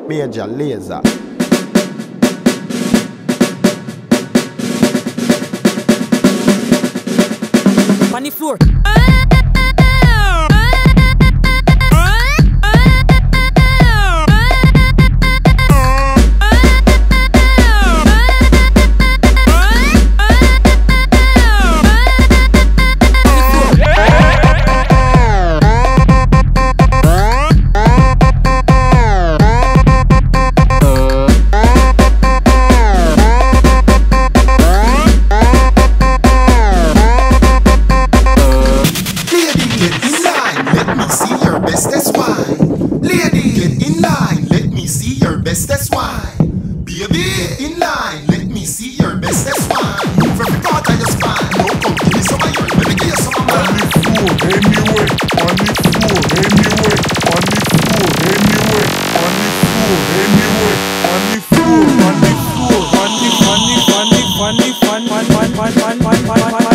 Major Laser. On the floor. That's why. Baby, in line, let me see your best. That's why. Move every part of your spine. No, come give me some of yours. Let me give you some of mine. On the floor, anyway. On the floor, anyway. On the floor, anyway. On the floor, anyway. On the floor, on the floor, on the